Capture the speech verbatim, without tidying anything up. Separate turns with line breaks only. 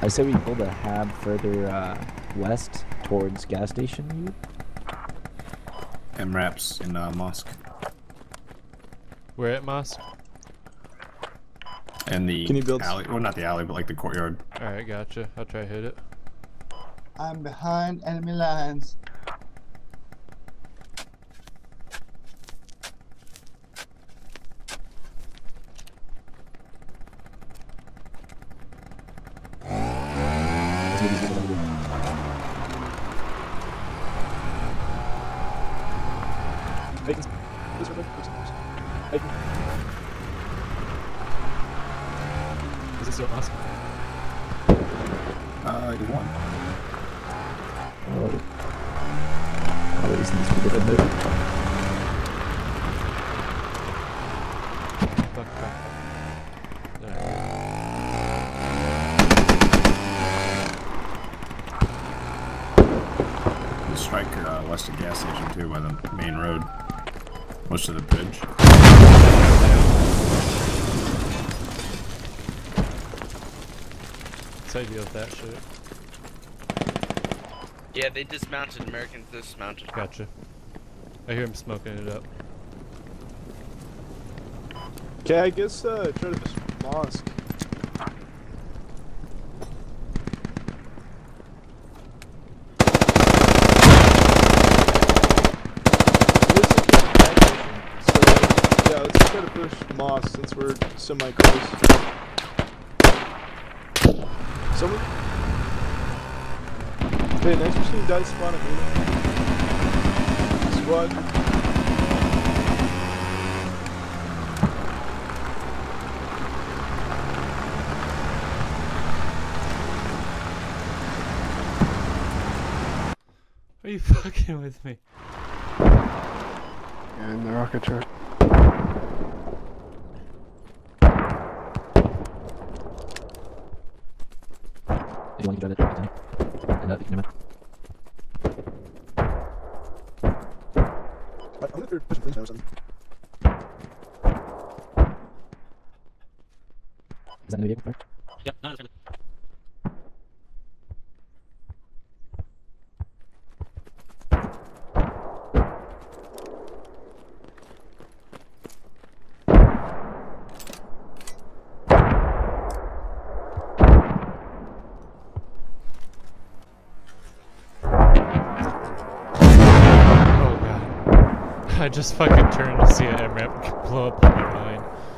I say we build a hab further uh, west towards gas station.
M RAPs in uh, Mosque.
We're at Mosque.
And the
Can you build
alley, well not the alley, but like the courtyard.
Alright, gotcha. I'll try to hit it.
I'm behind enemy lines.
Is this still at Mosque?
Uh, you won.
Oh. Oh, these needs to be good move.
Fuck, fuck, fuck.
The striker uh, west of gas station too, by the main road. Most of the bridge.
So I deal with that shit.
Yeah, they dismounted. Americans dismounted.
Gotcha. I hear him smoking it up.
Okay, I guess uh, try to mosque. Yeah, let's try to push Moss since we're semi-close. Someone? Okay, next machine died spawn at me. Squad.
Are you fucking with me?
Yeah, in the rocket truck.
You want to drive it? Continue. And that, you can
I wonder if they're pushing things now or something.
Is that in the vehicle? Correct?
Yep, no, it's I just fucking turned to see an M RAP blow up on my line.